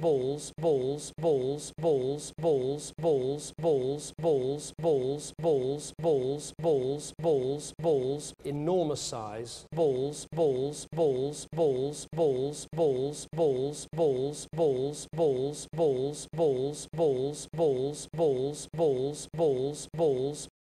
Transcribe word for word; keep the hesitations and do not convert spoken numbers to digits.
balls, balls, balls, balls, balls, balls, balls, balls, balls, balls, balls, balls, balls, balls, enormous size, balls, balls, balls, balls, balls, balls, balls, balls, balls, balls, balls, balls, balls, balls, balls, balls, balls, balls, balls,